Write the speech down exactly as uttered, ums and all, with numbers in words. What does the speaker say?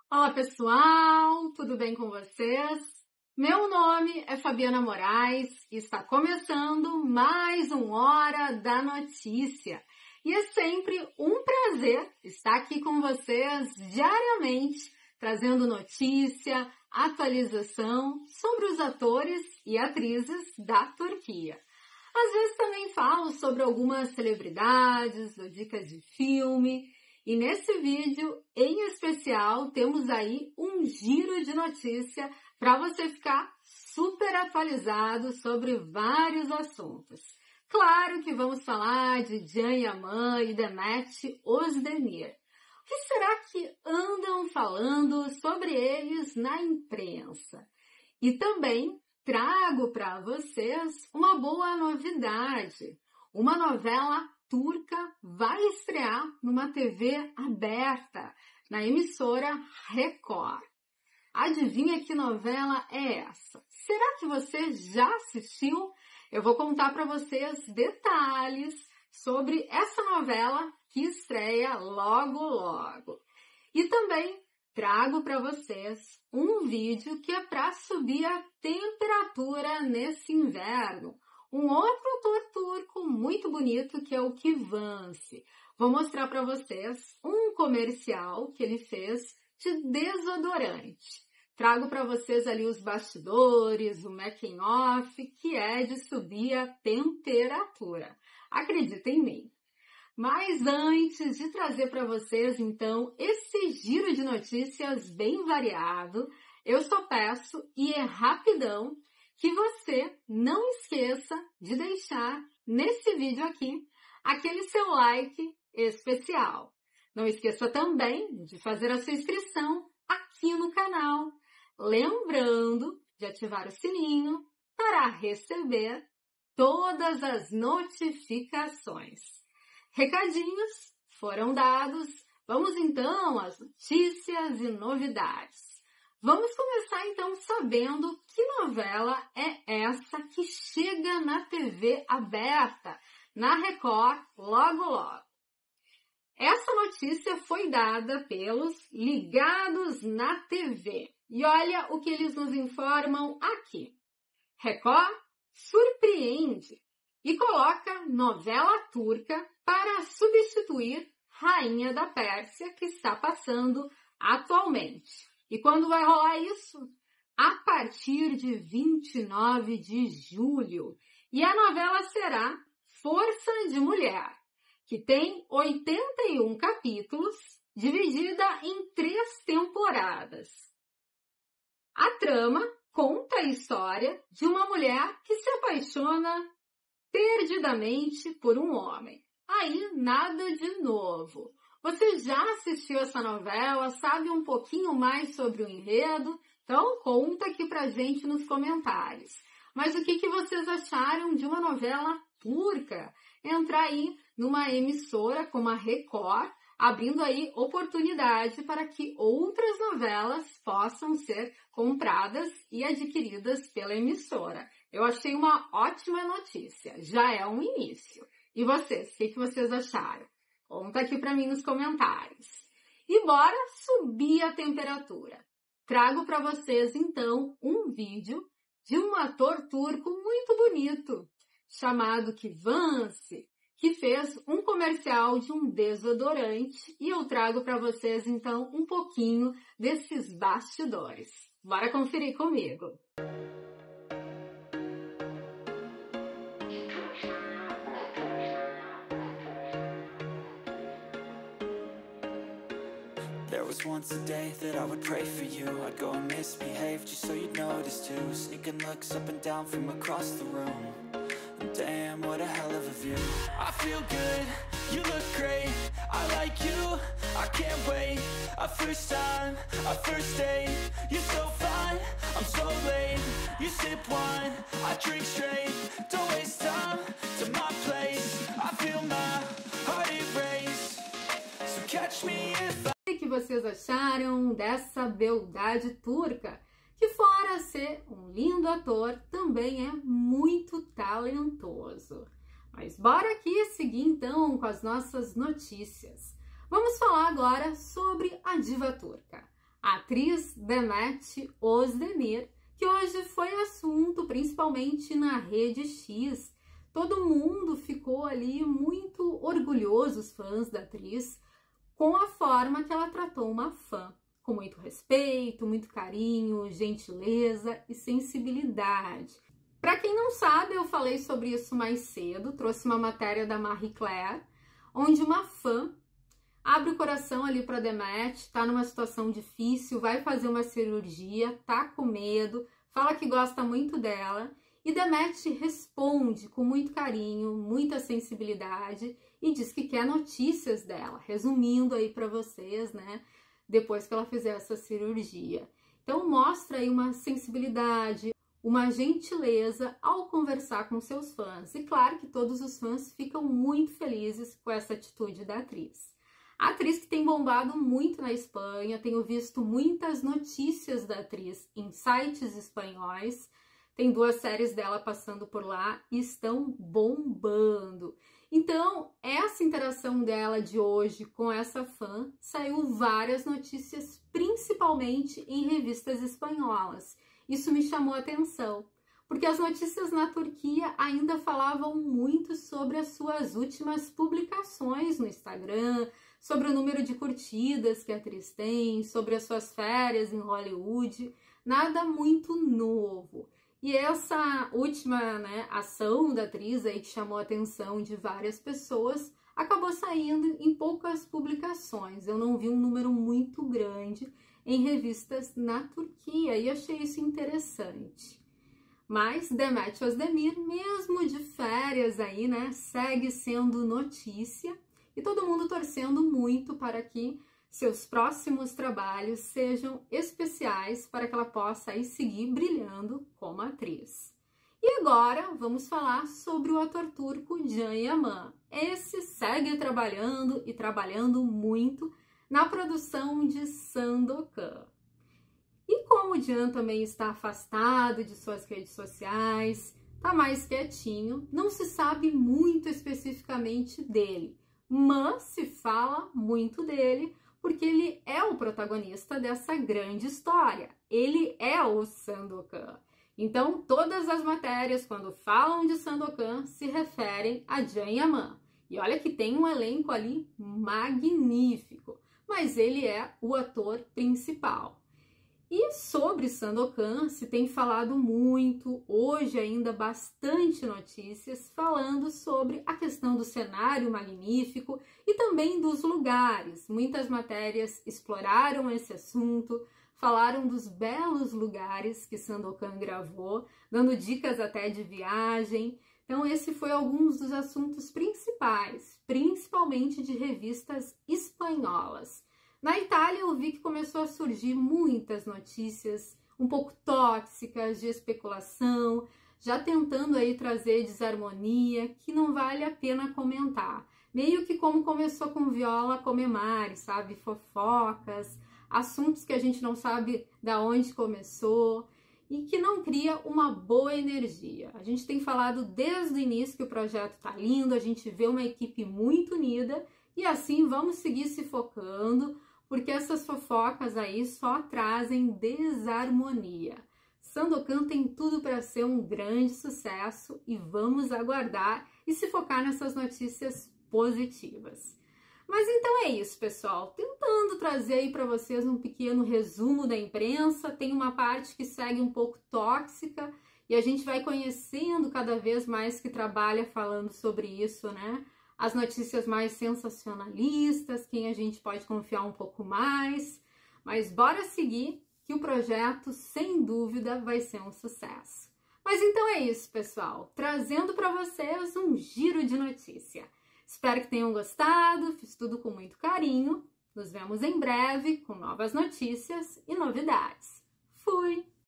Olá pessoal, tudo bem com vocês? Meu nome é Fabiana Moraes e está começando mais um Hora da Notícia. E é sempre um prazer estar aqui com vocês diariamente, trazendo notícia, atualização sobre os atores e atrizes da Turquia. Às vezes também falo sobre algumas celebridades, ou dicas de filme. E nesse vídeo, em especial, temos aí um giro de notícia para você ficar super atualizado sobre vários assuntos. Claro que vamos falar de Can Yaman e Demet Özdemir. O que será que andam falando sobre eles na imprensa? E também trago para vocês uma boa novidade, uma novela turca vai estrear numa T V aberta, na emissora Record. Adivinha que novela é essa? Será que você já assistiu? Eu vou contar para vocês detalhes sobre essa novela que estreia logo logo. E também trago para vocês um vídeo que é para subir a temperatura nesse inverno. Um outro ator turco muito bonito que é o Kıvanç. Vou mostrar para vocês um comercial que ele fez de desodorante. Trago para vocês ali os bastidores, o making off, que é de subir a temperatura. Acreditem em mim. Mas antes de trazer para vocês, então, esse giro de notícias bem variado, eu só peço, e é rapidão, que você não esqueça de deixar nesse vídeo aqui aquele seu like especial. Não esqueça também de fazer a sua inscrição aqui no canal. Lembrando de ativar o sininho para receber todas as notificações. Recadinhos foram dados. Vamos então às notícias e novidades. Vamos começar então sabendo que novela é essa que chega na T V aberta, na Record, logo logo. Essa notícia foi dada pelos Ligados na T V. E olha o que eles nos informam aqui. Record surpreende e coloca novela turca para substituir Rainha da Pérsia, que está passando atualmente. E quando vai rolar isso? A partir de vinte e nove de julho. E a novela será Força de Mulher, que tem oitenta e um capítulos, dividida em três temporadas. A trama conta a história de uma mulher que se apaixona perdidamente por um homem. Aí, nada de novo. Você já assistiu essa novela? Sabe um pouquinho mais sobre o enredo? Então, conta aqui pra gente nos comentários. Mas o que, que vocês acharam de uma novela turca? Entrar aí numa emissora como a Record, abrindo aí oportunidade para que outras novelas possam ser compradas e adquiridas pela emissora. Eu achei uma ótima notícia. Já é um início. E vocês? O que, que vocês acharam? Conta aqui para mim nos comentários. E bora subir a temperatura. Trago para vocês, então, um vídeo de um ator turco muito bonito, chamado Kıvanç, que fez um comercial de um desodorante. E eu trago para vocês, então, um pouquinho desses bastidores. Bora conferir comigo. There was once a day that I would pray for you. I'd go and misbehave just so you'd notice too. Sneaking looks up and down from across the room. And damn, what a hell of a view. I feel good, you look great. I like you, I can't wait. A first time, a first date. You're so fine, I'm so late. You sip wine, I drink straight. Don't waste time to my place. I feel my heart erase. So catch me if I... O que vocês acharam dessa beldade turca? Que fora ser um lindo ator, também é muito talentoso. Mas bora aqui seguir então com as nossas notícias. Vamos falar agora sobre a diva turca. a atriz Demet Özdemir, que hoje foi assunto principalmente na rede X. Todo mundo ficou ali muito orgulhoso, os fãs da atriz, com a forma que ela tratou uma fã, com muito respeito, muito carinho, gentileza e sensibilidade. Para quem não sabe, eu falei sobre isso mais cedo, trouxe uma matéria da Marie Claire, onde uma fã abre o coração ali para Demet, tá numa situação difícil, vai fazer uma cirurgia, tá com medo, fala que gosta muito dela, e Demet responde com muito carinho, muita sensibilidade e diz que quer notícias dela, resumindo aí para vocês, né, depois que ela fizer essa cirurgia. Então mostra aí uma sensibilidade, uma gentileza ao conversar com seus fãs. E claro que todos os fãs ficam muito felizes com essa atitude da atriz. A atriz que tem bombado muito na Espanha, tenho visto muitas notícias da atriz em sites espanhóis, tem duas séries dela passando por lá e estão bombando. Então, essa interação dela de hoje com essa fã, saiu várias notícias, principalmente em revistas espanholas. Isso me chamou a atenção, porque as notícias na Turquia ainda falavam muito sobre as suas últimas publicações no Instagram, sobre o número de curtidas que a atriz tem, sobre as suas férias em Hollywood, nada muito novo. E essa última, né, ação da atriz aí que chamou a atenção de várias pessoas acabou saindo em poucas publicações. Eu não vi um número muito grande em revistas na Turquia e achei isso interessante. Mas Demet Özdemir, mesmo de férias aí, né, segue sendo notícia e todo mundo torcendo muito para que seus próximos trabalhos sejam especiais para que ela possa aí seguir brilhando como atriz. E agora vamos falar sobre o ator turco Can Yaman. Esse segue trabalhando e trabalhando muito na produção de Sandokan. E como o Can também está afastado de suas redes sociais, está mais quietinho, não se sabe muito especificamente dele, mas se fala muito dele porque ele é o protagonista dessa grande história. Ele é o Sandokan. Então, todas as matérias, quando falam de Sandokan, se referem a Can Yaman. E olha que tem um elenco ali magnífico, mas ele é o ator principal. E sobre Sandokan se tem falado muito, hoje ainda bastante notícias, falando sobre a questão do cenário magnífico e também dos lugares. Muitas matérias exploraram esse assunto, falaram dos belos lugares que Sandokan gravou, dando dicas até de viagem. Então esse foi alguns dos assuntos principais, principalmente de revistas espanholas. Na Itália eu vi que começou a surgir muitas notícias um pouco tóxicas, de especulação, já tentando aí trazer desarmonia, que não vale a pena comentar. Meio que como começou com Viola Comemari, sabe? Fofocas, assuntos que a gente não sabe da onde começou e que não cria uma boa energia. A gente tem falado desde o início que o projeto tá lindo, a gente vê uma equipe muito unida e assim vamos seguir se focando, porque essas fofocas aí só trazem desarmonia. Sandokan tem tudo para ser um grande sucesso e vamos aguardar e se focar nessas notícias positivas. Mas então é isso, pessoal. Tentando trazer aí para vocês um pequeno resumo da imprensa. Tem uma parte que segue um pouco tóxica e a gente vai conhecendo cada vez mais que trabalha falando sobre isso, né? As notícias mais sensacionalistas, quem a gente pode confiar um pouco mais. Mas bora seguir que o projeto, sem dúvida, vai ser um sucesso. Mas então é isso, pessoal. Trazendo para vocês um giro de notícia. Espero que tenham gostado, fiz tudo com muito carinho. Nos vemos em breve com novas notícias e novidades. Fui!